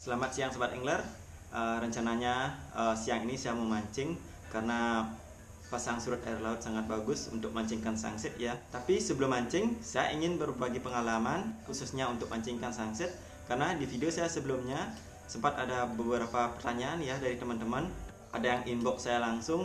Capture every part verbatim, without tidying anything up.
Selamat siang Sobat Angler. uh, Rencananya uh, siang ini saya mau mancing karena pasang surut air laut sangat bagus untuk mancingkan sangsit ya. Tapi sebelum mancing saya ingin berbagi pengalaman khususnya untuk mancingkan sangsit, karena di video saya sebelumnya sempat ada beberapa pertanyaan ya dari teman-teman. Ada yang inbox saya langsung,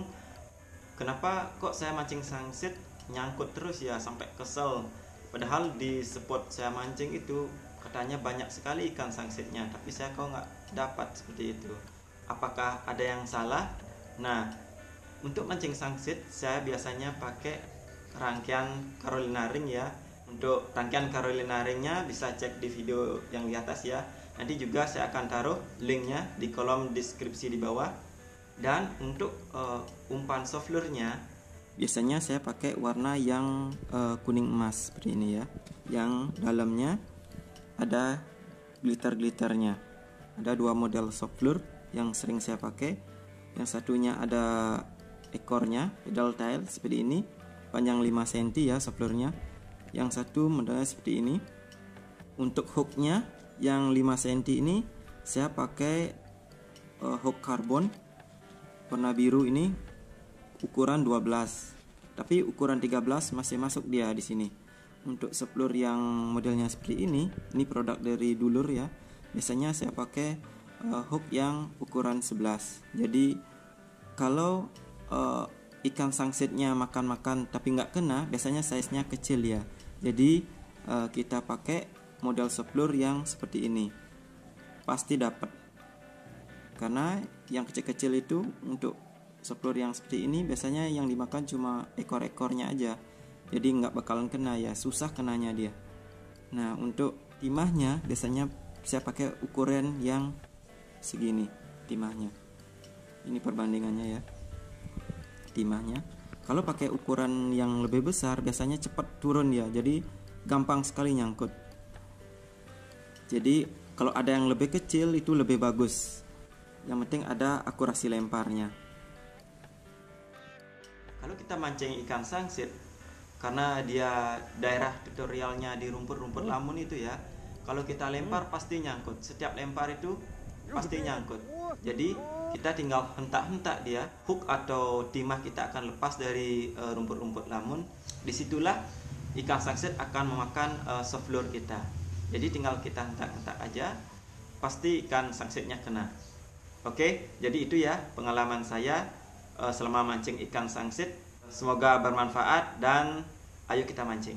kenapa kok saya mancing sangsit nyangkut terus ya, sampai kesel. Padahal di spot saya mancing itu katanya banyak sekali ikan sangsitnya, tapi saya kok nggak dapat seperti itu. Apakah ada yang salah? Nah, untuk mancing sangsit saya biasanya pakai rangkaian Carolina ring ya. Untuk rangkaian Carolina ringnya bisa cek di video yang di atas ya. Nanti juga saya akan taruh linknya di kolom deskripsi di bawah. Dan untuk uh, umpan soft lure-nya biasanya saya pakai warna yang uh, kuning emas seperti ini ya, yang dalamnya ada glitter-glitternya. Ada dua model soft lure yang sering saya pakai. Yang satunya ada ekornya pedal tail seperti ini, panjang lima sentimeter ya soft lure-nya. Yang satu modelnya seperti ini. Untuk hooknya yang lima sentimeter ini saya pakai uh, hook karbon warna biru ini, ukuran dua belas. Tapi ukuran tiga belas masih masuk dia di sini. Untuk soft lure yang modelnya seperti ini, ini produk dari Dulur ya. Biasanya saya pakai uh, hook yang ukuran sebelas. Jadi kalau uh, ikan sangsitnya makan-makan tapi nggak kena, biasanya size-nya kecil ya. Jadi uh, kita pakai model soft lure yang seperti ini, pasti dapat. Karena yang kecil-kecil itu untuk soft lure yang seperti ini biasanya yang dimakan cuma ekor-ekornya aja. Jadi nggak bakalan kena ya, susah kenanya dia. Nah, untuk timahnya biasanya saya pakai ukuran yang segini timahnya. Ini perbandingannya ya, timahnya. Kalau pakai ukuran yang lebih besar biasanya cepat turun ya, jadi gampang sekali nyangkut. Jadi kalau ada yang lebih kecil itu lebih bagus. Yang penting ada akurasi lemparnya. Kalau kita mancing ikan sangsit, karena dia daerah tutorialnya di rumput-rumput lamun itu ya, kalau kita lempar pasti nyangkut. Setiap lempar itu pasti nyangkut. Jadi kita tinggal hentak-hentak dia, hook atau timah kita akan lepas dari uh, rumput-rumput lamun. Disitulah ikan sangsit akan memakan uh, soft lure kita. Jadi tinggal kita hentak-hentak aja, pasti ikan sangsitnya kena. Oke, jadi itu ya pengalaman saya uh, selama mancing ikan sangsit. Semoga bermanfaat dan ayo kita mancing.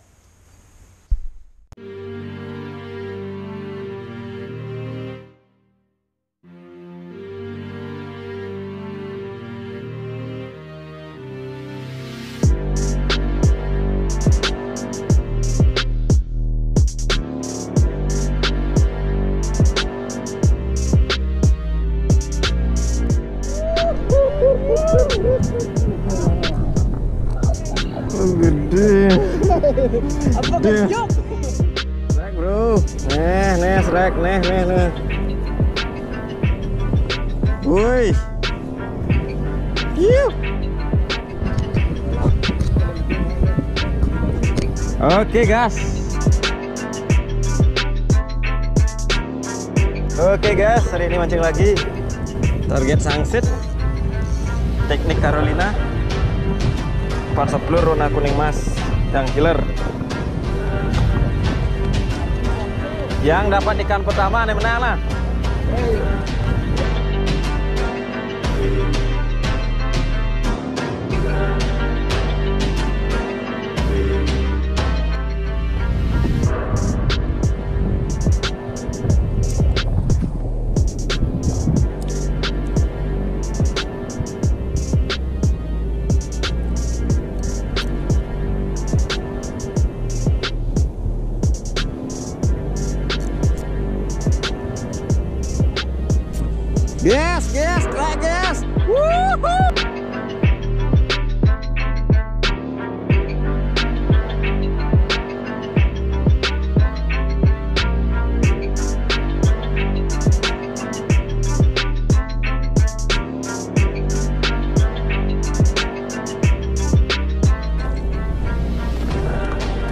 Gede. Apa kejok? Srek bro. Nih, nih srek, nih, nih, nih. Woi. Yuh. Oke guys. Oke guys, hari ini mancing lagi. Target sangsit. Teknik Carolina. Umpan soft lure warna kuning emas yang killer. Yang dapat ikan pertama nih menang lah. Yes, yes, try guys. Woohoo!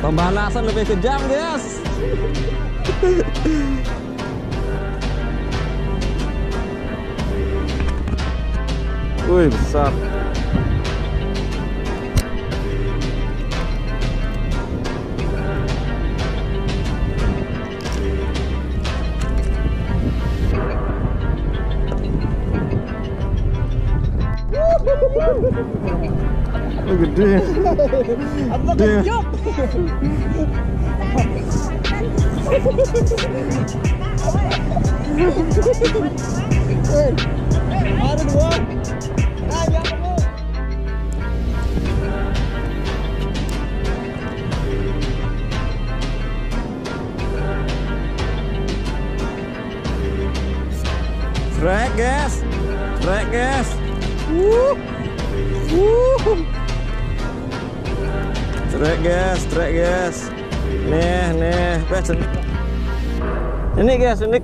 Pembalasan lebih kejam, guys. Wih, besar. Oh, gede. Apa Gede. kejok? Ada dua. Ah, ya kamu. Trek guys, trek guys. Wuh, wuh. Trek guys, trek guys. Nih, nih, guys. Ini guys, ini.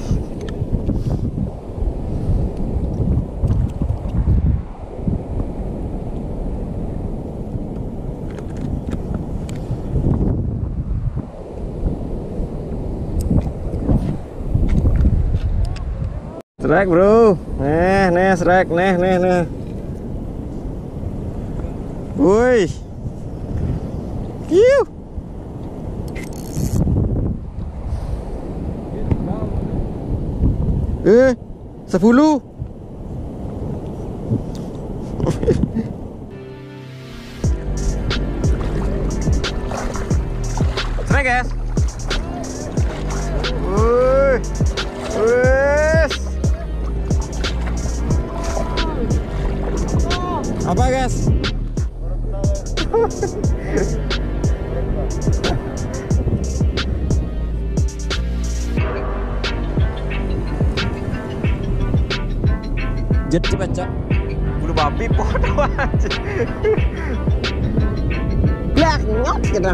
Strike bro, nih nih strike, nih nih nih. Woi, kiu. Eh, sepuluh. Strike guys. Woi, wes. Apa guys? Jadi baca bulu babi podo aja. Blak nyot gitu.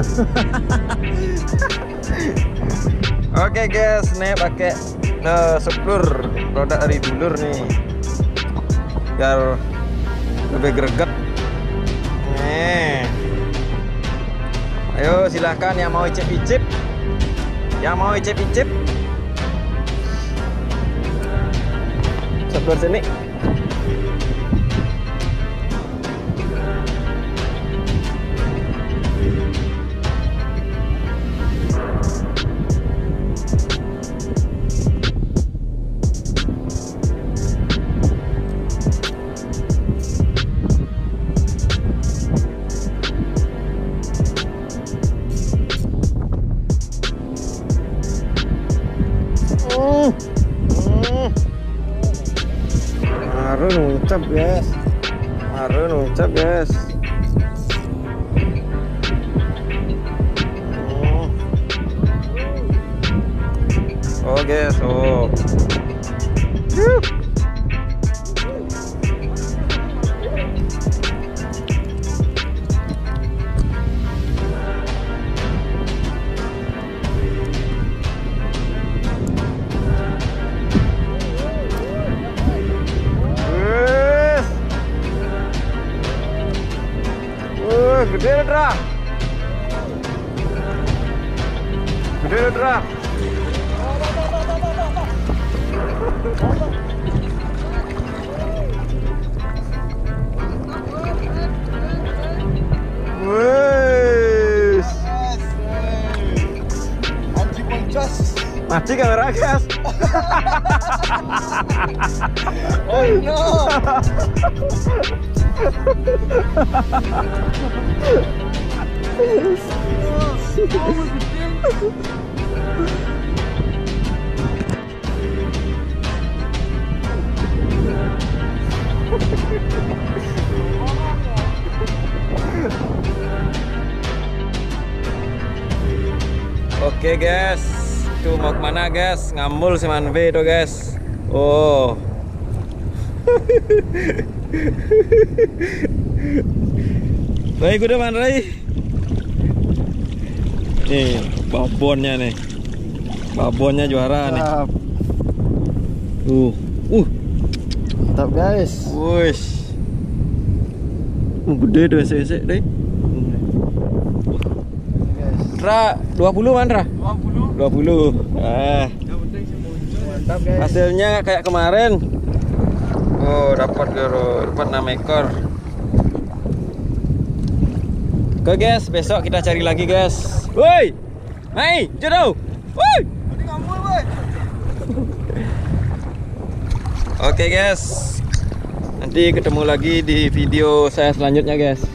Oke guys, nih pakai uh, seplur produk dari dulur nih. Biar lebih greget. Nih. Ayo silahkan yang mau icip-icip. Yang mau icip-icip. Sebelah sini. Marun ucap guys, marun ucap guys. Oh, oh guys, oh. Yuh. Gede Dra, gede Dra. Wes, Anji poncos. mati kamera guys. Oh no. Oke guys, itu mau kemana guys? Ngambul si Manve itu guys. Oh. Baik udah Manrai. Nih babonnya nih, babonnya juara nih. Uh, uh, Mantap guys. wush, uh, gede tuh ese-ese deh. Ra, dua puluh man Ra? dua puluh. Ah. Mantap guys. Hasilnya kayak kemarin. Oh, dapat bro, dapat enam ekor. Oke guys, besok kita cari lagi guys. Woi, mai, jodoh. Woi. Oke guys, nanti ketemu lagi di video saya selanjutnya guys.